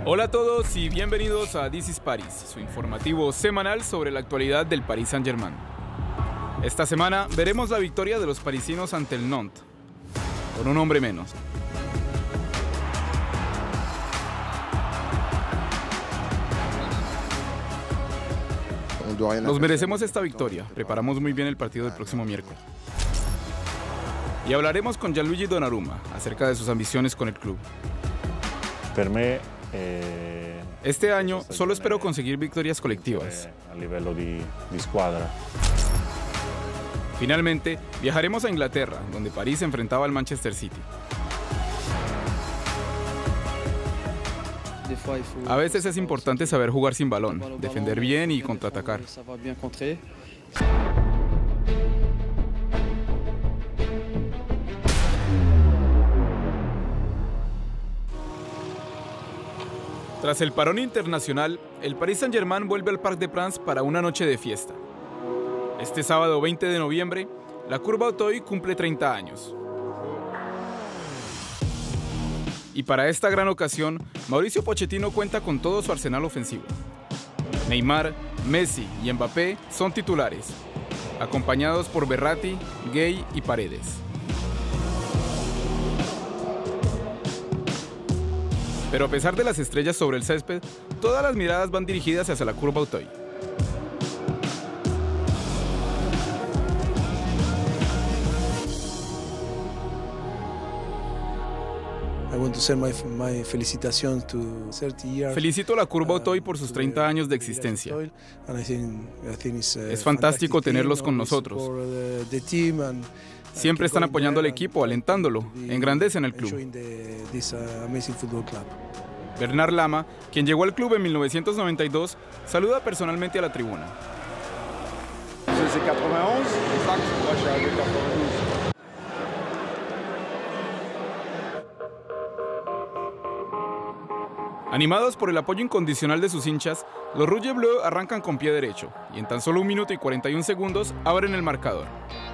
Hola a todos y bienvenidos a This is Paris, su informativo semanal sobre la actualidad del Paris Saint-Germain. Esta semana veremos la victoria de los parisinos ante el Nantes, con un hombre menos. Nos merecemos esta victoria, preparamos muy bien el partido del próximo miércoles. Y hablaremos con Gianluigi Donnarumma acerca de sus ambiciones con el club. Este año solo espero conseguir victorias colectivas. Finalmente, viajaremos a Inglaterra, donde París se enfrentaba al Manchester City. A veces es importante saber jugar sin balón, defender bien y contraatacar. Tras el parón internacional, el Paris Saint-Germain vuelve al Parc des Princes para una noche de fiesta. Este sábado 20 de noviembre, la Curva Auteuil cumple 30 años. Y para esta gran ocasión, Mauricio Pochettino cuenta con todo su arsenal ofensivo. Neymar, Messi y Mbappé son titulares, acompañados por Verratti, Gueye y Paredes. Pero a pesar de las estrellas sobre el césped, todas las miradas van dirigidas hacia la Curva Auteuil. Felicito a la Curva Auteuil por sus 30 años de existencia. Es fantástico tenerlos con nosotros. Siempre están apoyando al equipo, alentándolo, engrandecen el club. Bernard Lama, quien llegó al club en 1992, saluda personalmente a la tribuna. Animados por el apoyo incondicional de sus hinchas, los Rouge et Bleu arrancan con pie derecho y en tan solo 1 minuto y 41 segundos abren el marcador.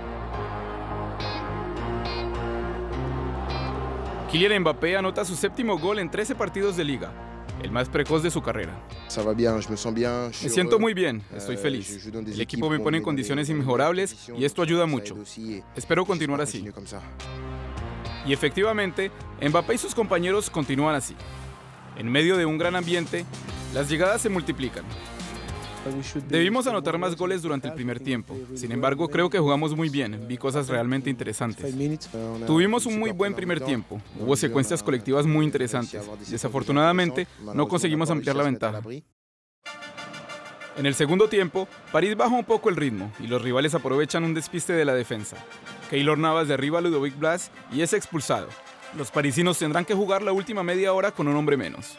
Kylian Mbappé anota su 7º gol en 13 partidos de liga, el más precoz de su carrera. Me siento muy bien, estoy feliz. El equipo me pone en condiciones inmejorables y esto ayuda mucho. Espero continuar así. Y efectivamente, Mbappé y sus compañeros continúan así. En medio de un gran ambiente, las llegadas se multiplican. Debimos anotar más goles durante el primer tiempo. Sin embargo, creo que jugamos muy bien. Vi cosas realmente interesantes. Tuvimos un muy buen primer tiempo. Hubo secuencias colectivas muy interesantes. Desafortunadamente, no conseguimos ampliar la ventaja. En el segundo tiempo, París baja un poco el ritmo y los rivales aprovechan un despiste de la defensa. Keylor Navas derriba a Ludovic Blas y es expulsado. Los parisinos tendrán que jugar la última media hora con un hombre menos.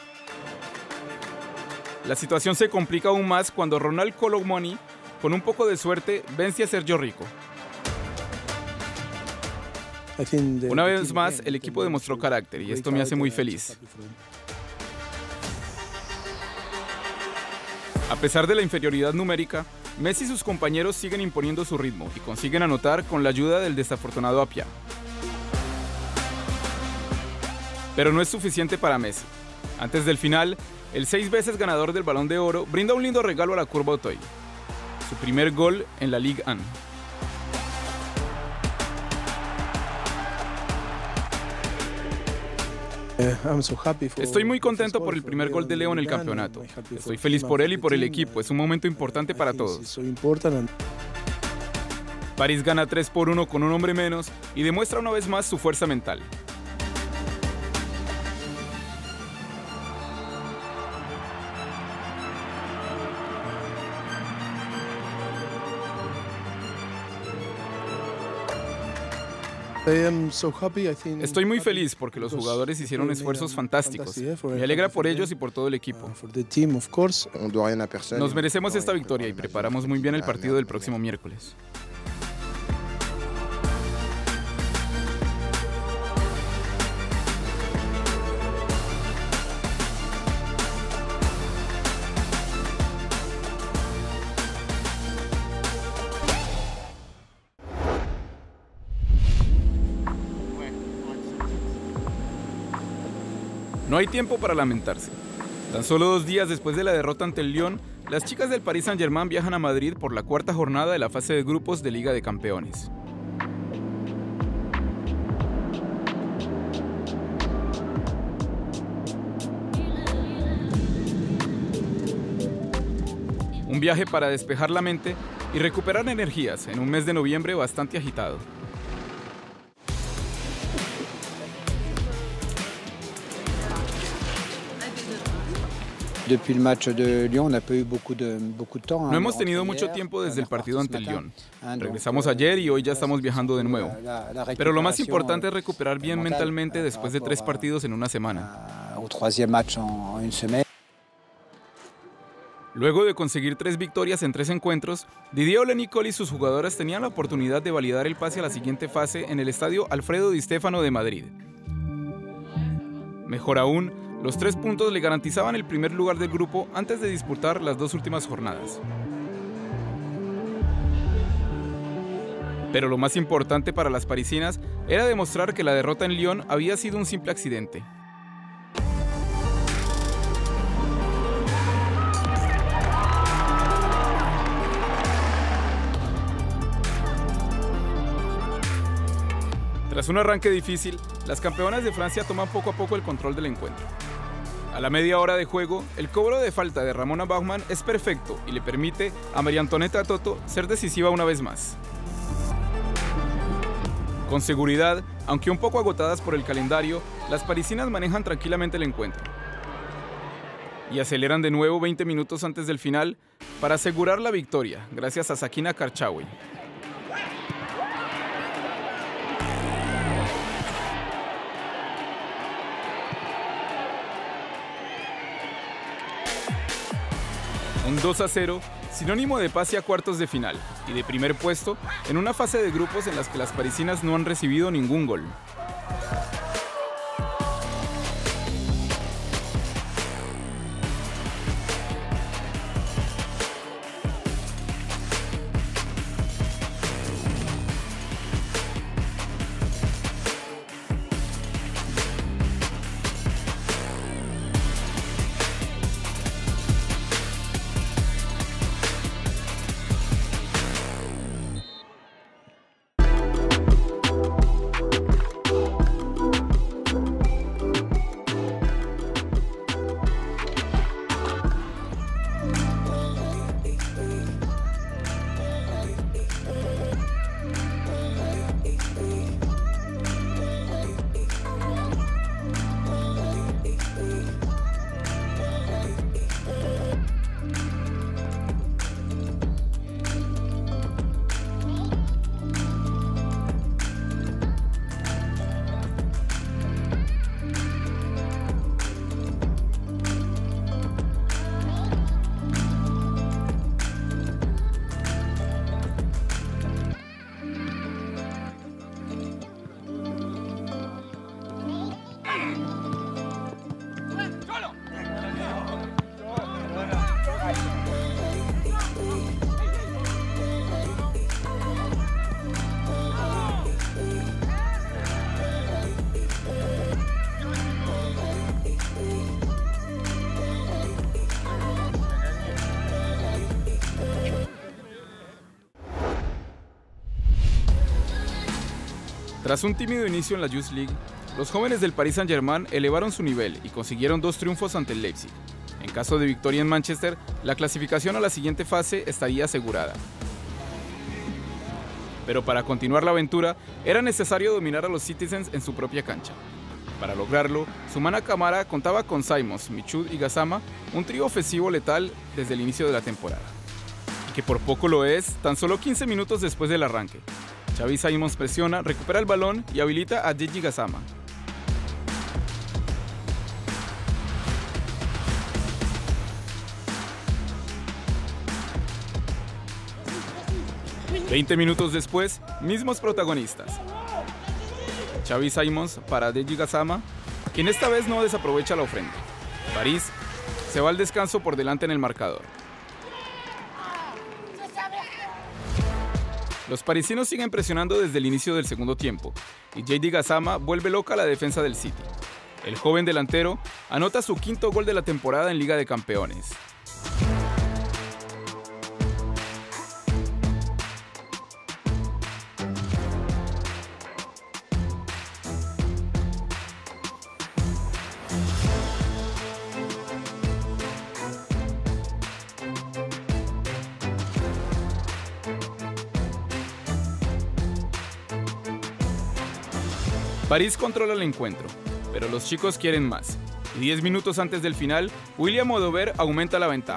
La situación se complica aún más cuando Ronald Colomoni, con un poco de suerte, vence a Sergio Rico. Una vez más, el equipo demostró carácter y esto me hace muy feliz. A pesar de la inferioridad numérica, Messi y sus compañeros siguen imponiendo su ritmo y consiguen anotar con la ayuda del desafortunado Appiah. Pero no es suficiente para Messi. Antes del final, el 6 veces ganador del Balón de Oro brinda un lindo regalo a la Curva Auteuil, su primer gol en la Ligue 1. Estoy muy contento por el primer gol de Leo en el campeonato. Estoy feliz por él y por el equipo, es un momento importante para todos. París gana 3-1 con un hombre menos y demuestra una vez más su fuerza mental. Estoy muy feliz porque los jugadores hicieron esfuerzos fantásticos. Me alegra por ellos y por todo el equipo. Nos merecemos esta victoria y preparamos muy bien el partido del próximo miércoles. No hay tiempo para lamentarse. Tan solo 2 días después de la derrota ante el Lyon, las chicas del Paris Saint-Germain viajan a Madrid por la cuarta jornada de la fase de grupos de Liga de Campeones. Un viaje para despejar la mente y recuperar energías en un mes de noviembre bastante agitado. No hemos tenido mucho tiempo desde el partido ante el Lyon. Regresamos ayer y hoy ya estamos viajando de nuevo. Pero lo más importante es recuperar bien mentalmente después de 3 partidos en una semana. Luego de conseguir 3 victorias en 3 encuentros, Didier Ole-Nicole y sus jugadoras tenían la oportunidad de validar el pase a la siguiente fase en el estadio Alfredo Di Stéfano de Madrid. Mejor aún, los 3 puntos le garantizaban el primer lugar del grupo antes de disputar las 2 últimas jornadas. Pero lo más importante para las parisinas era demostrar que la derrota en Lyon había sido un simple accidente. Tras un arranque difícil, las campeonas de Francia toman poco a poco el control del encuentro. A la media hora de juego, el cobro de falta de Ramona Baumann es perfecto y le permite a María Antonieta Toto ser decisiva una vez más. Con seguridad, aunque un poco agotadas por el calendario, las parisinas manejan tranquilamente el encuentro. Y aceleran de nuevo 20 minutos antes del final para asegurar la victoria, gracias a Sakina Karchaoui. Un 2-0, sinónimo de pase a cuartos de final y de primer puesto en una fase de grupos en las que las parisinas no han recibido ningún gol. Tras un tímido inicio en la Youth League, los jóvenes del Paris Saint-Germain elevaron su nivel y consiguieron 2 triunfos ante el Leipzig. En caso de victoria en Manchester, la clasificación a la siguiente fase estaría asegurada. Pero para continuar la aventura, era necesario dominar a los Citizens en su propia cancha. Para lograrlo, Sumana Camara contaba con Simons, Michoud y Gassama, un trío ofensivo letal desde el inicio de la temporada. Y que por poco lo es, tan solo 15 minutos después del arranque. Xavi Simons presiona, recupera el balón y habilita a Gigi Gassama. «20 minutos después, mismos protagonistas. Xavi Simons para Gigi Gassama, quien esta vez no desaprovecha la ofrenda. París se va al descanso por delante en el marcador. Los parisinos siguen presionando desde el inicio del segundo tiempo y Gigi Gassama vuelve loca a la defensa del City. El joven delantero anota su quinto gol de la temporada en Liga de Campeones. París controla el encuentro, pero los chicos quieren más. Y 10 minutos antes del final, William Odober aumenta la ventaja.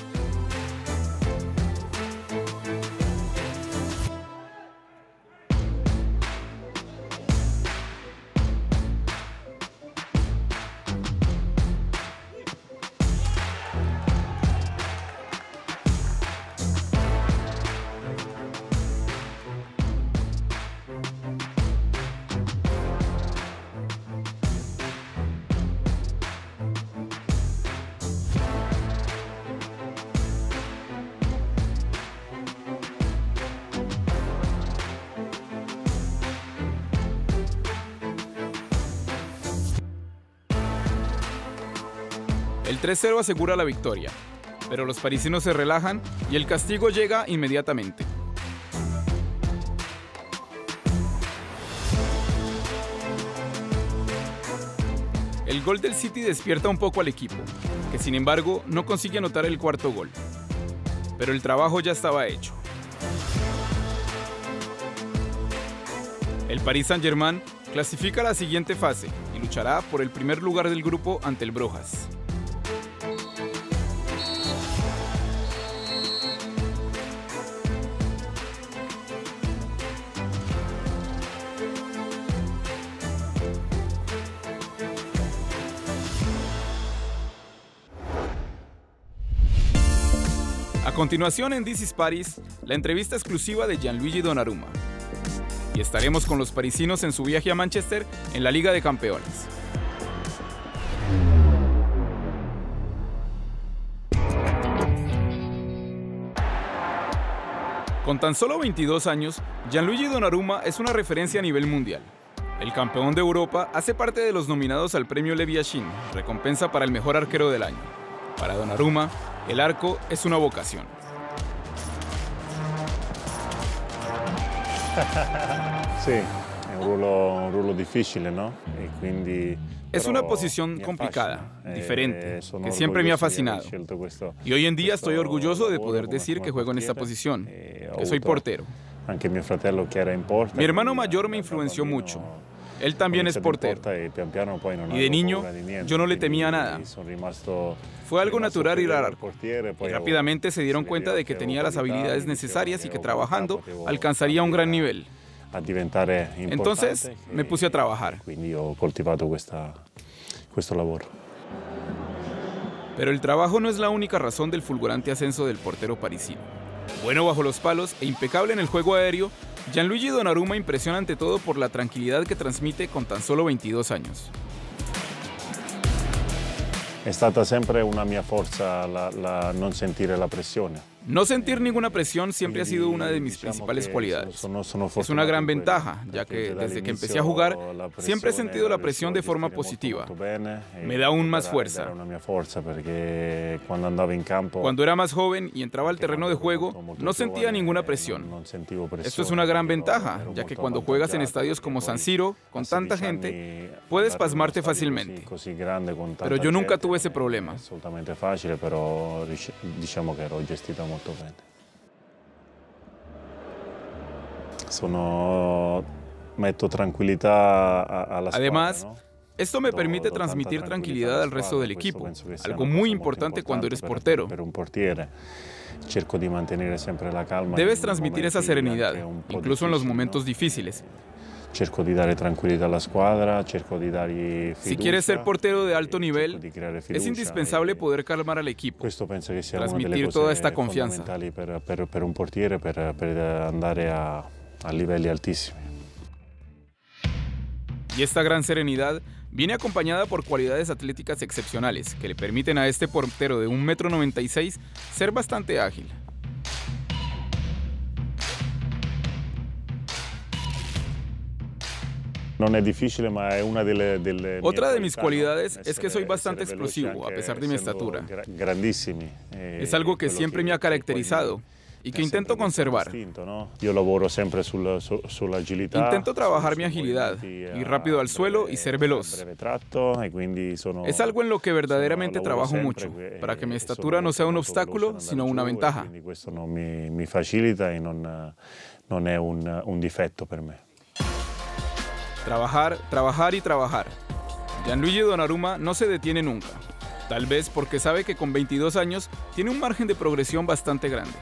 El 3-0 asegura la victoria, pero los parisinos se relajan y el castigo llega inmediatamente. El gol del City despierta un poco al equipo, que sin embargo no consigue anotar el cuarto gol. Pero el trabajo ya estaba hecho. El Paris Saint-Germain clasifica a la siguiente fase y luchará por el primer lugar del grupo ante el Brujas. A continuación en This is Paris, la entrevista exclusiva de Gianluigi Donnarumma. Y estaremos con los parisinos en su viaje a Manchester en la Liga de Campeones. Con tan solo 22 años, Gianluigi Donnarumma es una referencia a nivel mundial. El campeón de Europa hace parte de los nominados al premio Lev Yashin, recompensa para el mejor arquero del año. Para Donnarumma, el arco es una vocación. Sí, es un ruolo difícil, ¿no? Es una posición complicada, diferente, que siempre me ha fascinado. Y hoy en día estoy orgulloso de poder decir que juego en esta posición, que soy portero. Mi hermano mayor me influenció mucho. Él también es portero. Y de niño, yo no le temía nada. Fue algo natural ir al arco. Y rápidamente se dieron cuenta de que tenía las habilidades necesarias y que trabajando alcanzaría un gran nivel. Entonces me puse a trabajar. Pero el trabajo no es la única razón del fulgurante ascenso del portero parisino. Bueno bajo los palos e impecable en el juego aéreo, Gianluigi Donnarumma impresiona ante todo por la tranquilidad que transmite con tan solo 22 años. È stata sempre una mia forza non sentire la pressione. No sentir ninguna presión siempre ha sido una de mis principales cualidades. Es una gran ventaja, ya que desde que empecé a jugar siempre he sentido la presión de forma positiva. Me da aún más fuerza. Cuando era más joven y entraba al terreno de juego, no sentía ninguna presión. Esto es una gran ventaja, ya que cuando juegas en estadios como San Siro, con tanta gente, puedes pasmarte fácilmente. Pero yo nunca tuve ese problema. Assolutamente facile, però diciamo che ero gestito molto bene. Metto tranquillità alla squadra. Además, esto me permite transmitir tranquilidad al resto del equipo, algo muy importante cuando eres portero. Debes transmitir esa serenidad, incluso en los momentos difíciles. Cerco di dare tranquillità alla squadra, cerco di dargli fiducia. Si quieres ser portero de alto nivel, es indispensable poder calmar al equipo, transmitir toda esta confianza. Per un portiere per andare a livelli altissimi. Y esta gran serenidad viene acompañada por cualidades atléticas excepcionales que le permiten a este portero de 1,96 m ser bastante ágil. No es difícil, pero es una de Otra de mis cualidades es que soy bastante explosivo, a pesar de mi estatura. Es algo que siempre me ha caracterizado y que intento conservar. Yo laboro siempre sulla agilità. Intento trabajar mi agilidad, ir rápido al suelo y ser veloz. Es algo en lo que verdaderamente trabajo mucho, para que mi estatura no sea un obstáculo, sino una ventaja. Questo mi facilita y non è un difetto per me. Trabajar, trabajar y trabajar. Gianluigi Donnarumma no se detiene nunca. Tal vez porque sabe que con 22 años tiene un margen de progresión bastante grande.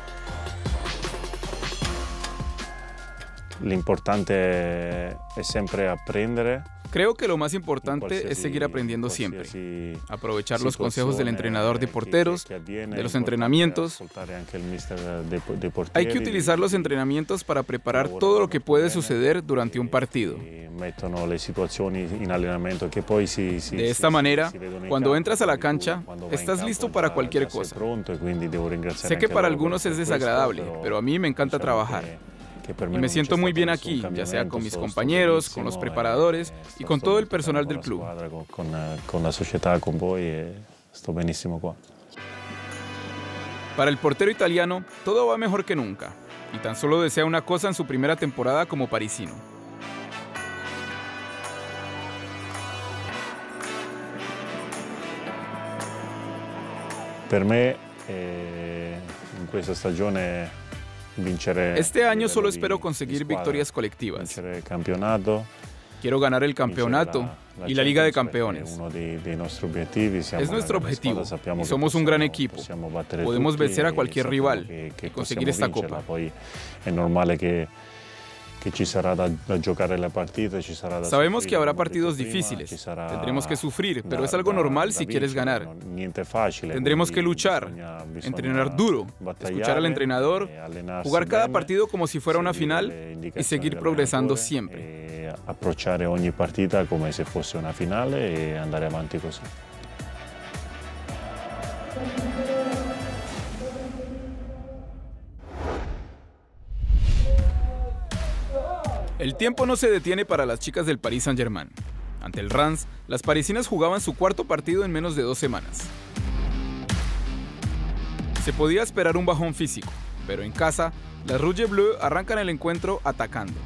L'importante è sempre apprendere. Creo que lo más importante es seguir aprendiendo siempre. Aprovechar los consejos del entrenador de porteros, de los entrenamientos. Hay que utilizar los entrenamientos para preparar todo lo que puede suceder durante un partido. De esta manera, cuando entras a la cancha, estás listo para cualquier cosa. Sé que para algunos es desagradable, pero a mí me encanta trabajar. Y me siento muy bien aquí, ya sea con mis compañeros, con los preparadores y con todo el personal del club. Con la sociedad, con voi, estoy buenísimo qua. Para el portero italiano, todo va mejor que nunca, y tan solo desea una cosa en su primera temporada como parisino. Per me, in questa stagione, este año solo espero conseguir victorias colectivas. Quiero ganar el campeonato y la Liga de Campeones. Es nuestro objetivo y somos un gran equipo. Podemos vencer a cualquier rival y conseguir esta copa. Es normal que Sabemos que habrá partidos difíciles, tendremos que sufrir, pero es algo normal si quieres ganar. Tendremos que luchar, entrenar duro, escuchar al entrenador, jugar cada partido como si fuera una final y seguir progresando siempre. Approcciare ogni partita come se fosse una finale e andare avanti così. El tiempo no se detiene para las chicas del Paris Saint-Germain. Ante el Reims, las parisinas jugaban su cuarto partido en menos de 2 semanas. Se podía esperar un bajón físico, pero en casa, las Rouge Bleu arrancan el encuentro atacando.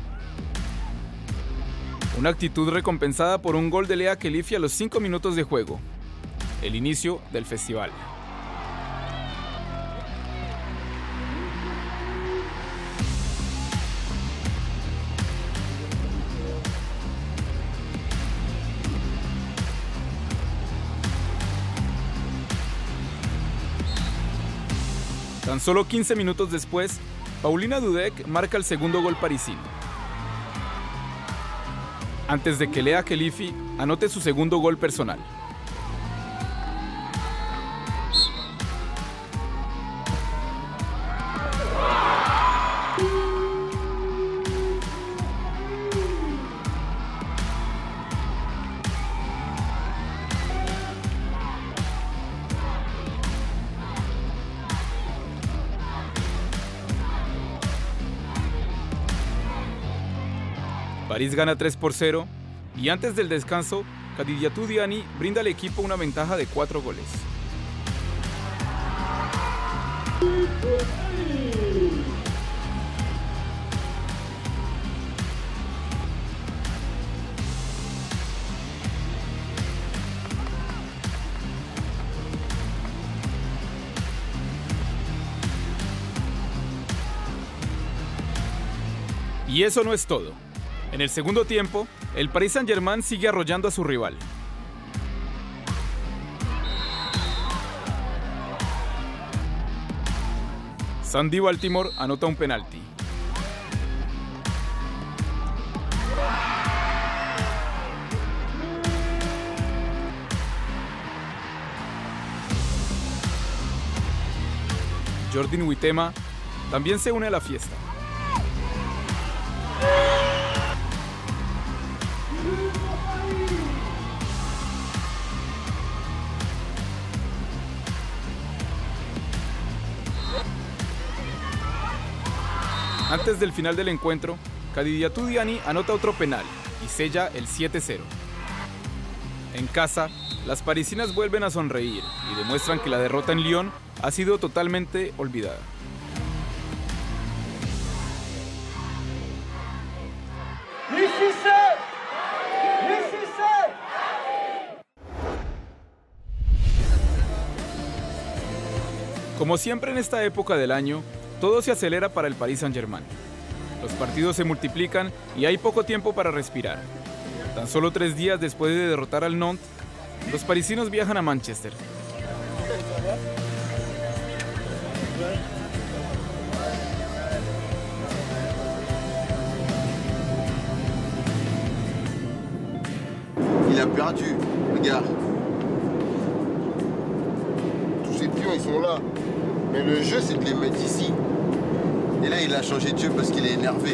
Una actitud recompensada por un gol de Lea Khelifi a los 5 minutos de juego. El inicio del festival. Tan solo 15 minutos después, Paulina Dudek marca el segundo gol parisino. Antes de que Lea Khelifi anote su segundo gol personal. París gana 3-0 y antes del descanso, Khadijatou Diani brinda al equipo una ventaja de 4 goles. Y eso no es todo. En el segundo tiempo, el Paris Saint-Germain sigue arrollando a su rival. Sandy Baltimore anota un penalti. Jordi Huitema también se une a la fiesta. Antes del final del encuentro, Khadijatou Diani anota otro penal y sella el 7-0. En casa, las parisinas vuelven a sonreír y demuestran que la derrota en Lyon ha sido totalmente olvidada. Como siempre en esta época del año, todo se acelera para el Paris Saint-Germain. Los partidos se multiplican y hay poco tiempo para respirar. Tan solo 3 días después de derrotar al Nantes, los parisinos viajan a Manchester. Il a perdu, regarde. Tous ces pions, ils sont là. Mais le jeu, c'est de les mettre ici. Et là, il a changé de jeu parce qu'il est énervé.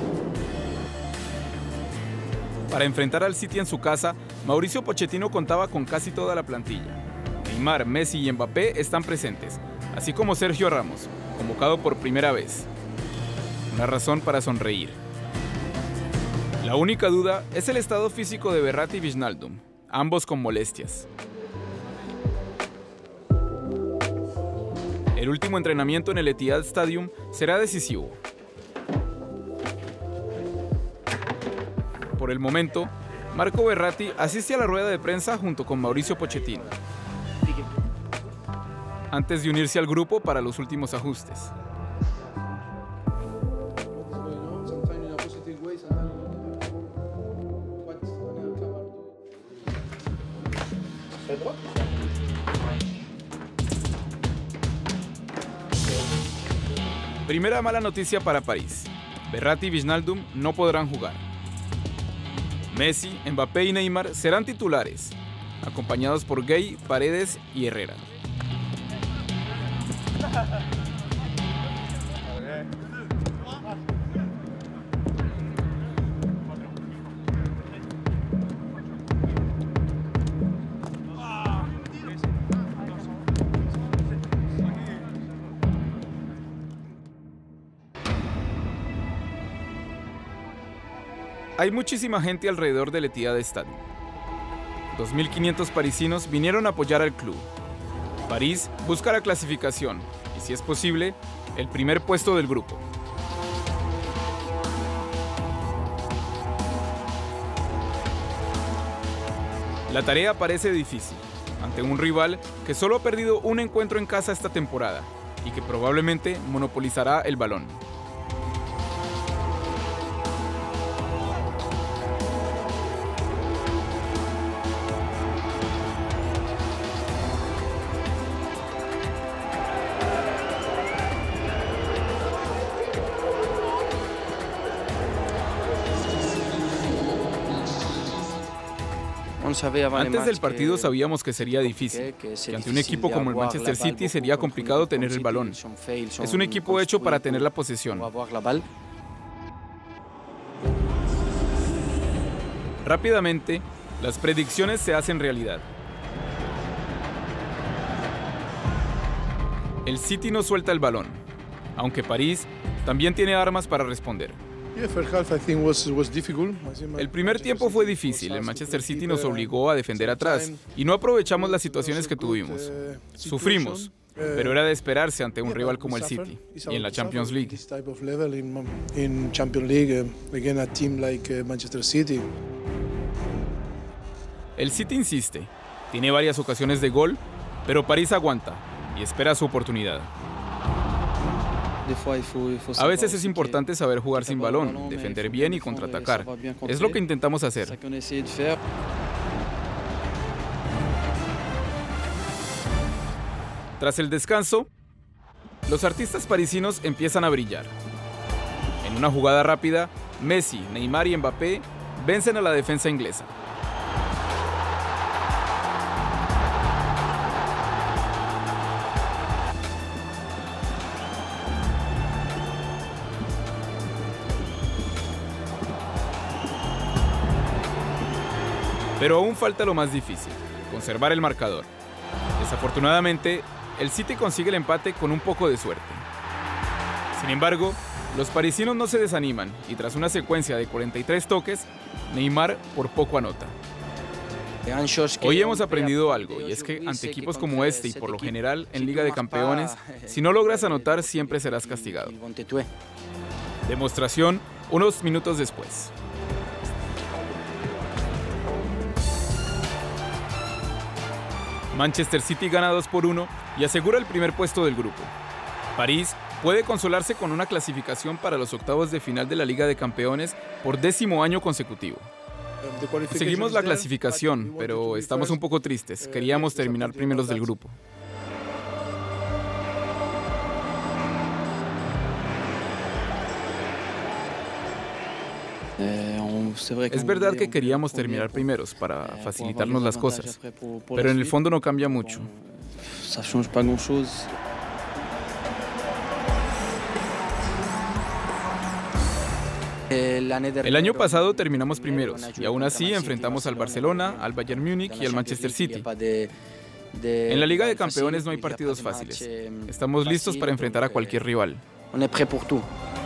Para enfrentar al City en su casa, Mauricio Pochettino contaba con casi toda la plantilla. Neymar, Messi y Mbappé están presentes, así como Sergio Ramos, convocado por primera vez. Una razón para sonreír. La única duda es el estado físico de Verratti y Wijnaldum, ambos con molestias. El último entrenamiento en el Etihad Stadium será decisivo. Por el momento, Marco Verratti asiste a la rueda de prensa junto con Mauricio Pochettino, antes de unirse al grupo para los últimos ajustes. Primera mala noticia para París. Verratti y Wijnaldum no podrán jugar. Messi, Mbappé y Neymar serán titulares, acompañados por Gueye, Paredes y Herrera. Hay muchísima gente alrededor del Etihad Stadium. 2.500 parisinos vinieron a apoyar al club. París busca la clasificación y, si es posible, el primer puesto del grupo. La tarea parece difícil, ante un rival que solo ha perdido un encuentro en casa esta temporada y que probablemente monopolizará el balón. Antes del partido sabíamos que sería difícil, que ante un equipo como el Manchester City sería complicado tener el balón. Es un equipo hecho para tener la posesión. Rápidamente, las predicciones se hacen realidad. El City no suelta el balón, aunque París también tiene armas para responder. El primer tiempo fue difícil, el Manchester City nos obligó a defender atrás y no aprovechamos las situaciones que tuvimos. Sufrimos, pero era de esperarse ante un rival como el City y en la Champions League. El City insiste, tiene varias ocasiones de gol, pero París aguanta y espera su oportunidad. A veces es importante saber jugar sin balón, defender bien y contraatacar. Es lo que intentamos hacer. Tras el descanso, los artistas parisinos empiezan a brillar. En una jugada rápida, Messi, Neymar y Mbappé vencen a la defensa inglesa. Pero aún falta lo más difícil, conservar el marcador. Desafortunadamente, el City consigue el empate con un poco de suerte. Sin embargo, Los parisinos no se desaniman y tras una secuencia de 43 toques, Neymar por poco anota. Hoy hemos aprendido algo, y es que ante equipos como este y por lo general en Liga de Campeones, si no logras anotar siempre serás castigado. Demostración unos minutos después. Manchester City gana 2-1 y asegura el primer puesto del grupo. París puede consolarse con una clasificación para los octavos de final de la Liga de Campeones por 10º año consecutivo. Seguimos la clasificación, pero estamos un poco tristes. Queríamos terminar primeros del grupo. Es verdad que queríamos terminar primeros para facilitarnos las cosas, pero en el fondo no cambia mucho. El año pasado terminamos primeros y aún así enfrentamos al Barcelona, al Bayern Múnich y al Manchester City. En la Liga de Campeones no hay partidos fáciles. Estamos listos para enfrentar a cualquier rival.